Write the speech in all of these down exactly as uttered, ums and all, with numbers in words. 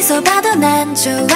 멀리서 봐도 난 좋아.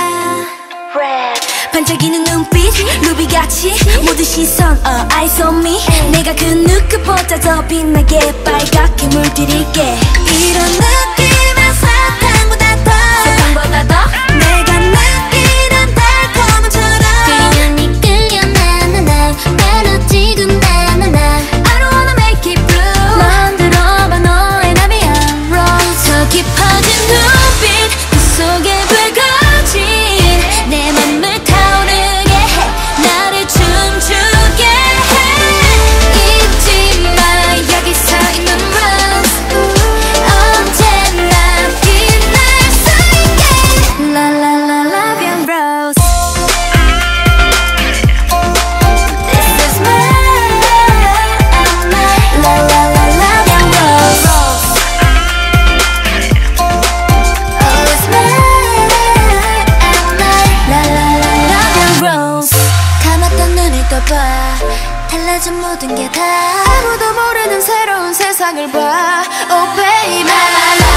반짝이는 눈빛 루비같이 모든 시선 uh, eyes on me. 내가 그 누구보다 더 빛나게 빨갛게 물들일게. 이런 느낌은 사탕보다 더 사탕보다 더 내가 느끼는 달콤함처럼 그녀니 끌려 나나나 바라지도 나나나 I don't wanna make it blue. 만들어봐 너의 나비야 rose. 더 깊어진 눈빛 그 속에 불거진 내 맘을 타오르게 해 나를 춤추게 해. 잊지 마 여기 서 있는 rose 언제나 빛날 수 있게. La la la love you rose. This is mine, mine. La la la love you rose. Oh it's mine, mine. La la la love you rose. 감았던 눈을 떠봐 달라진 모든 게 다 아무도 모르는 새로운 세상을 봐. Oh baby.